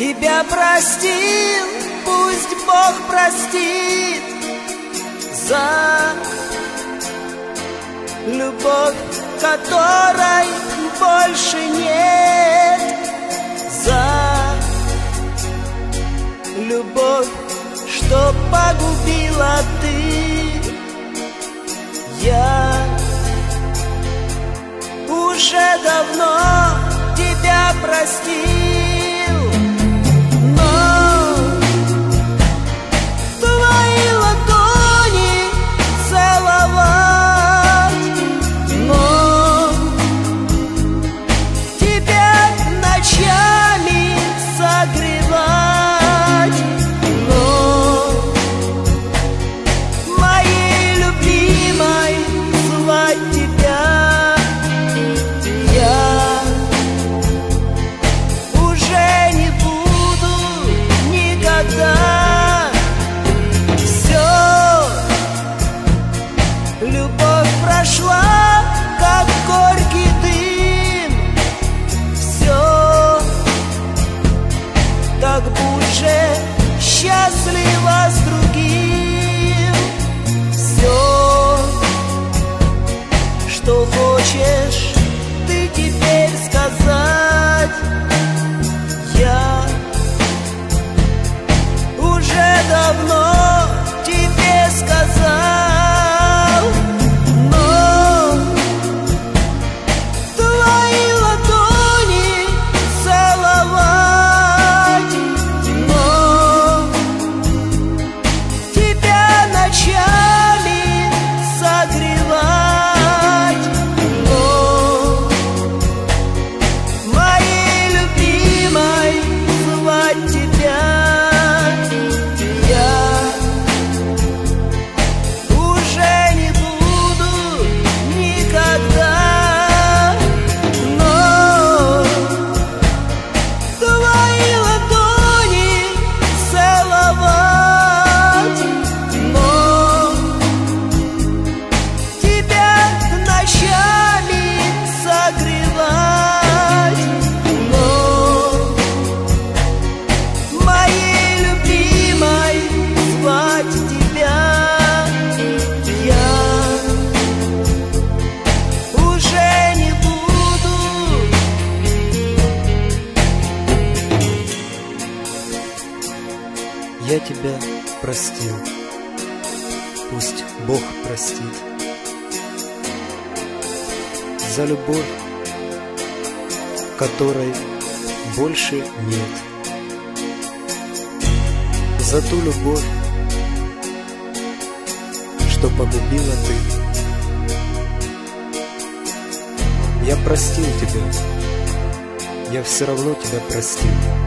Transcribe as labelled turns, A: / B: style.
A: тебя простил, пусть Бог простит за любовь, которой больше нет, за любовь, что погубила ты. Я уже давно тебя простил, но твои ладони целовать, но тебя ночами согревать, но моей любимой звать тебя. Я уже не буду никогда. Все, любовь прошла, как горький дым. Все, так будь же счастлива с другим. Все, что хочешь ты теперь сказать, я уже давно тебе сказал, но твои ладони целовать, но тебя ночами согревать, но моей любимой звать тебя. Я уже не буду никогда, но твои ладони целовать, но тебя ночами согревать, но моей любимой звать тебя. Я уже не буду.
B: Я тебя простил, пусть Бог простит за любовь, которой больше нет, за ту любовь, что погубила ты. Я простил тебя, я все равно тебя простил.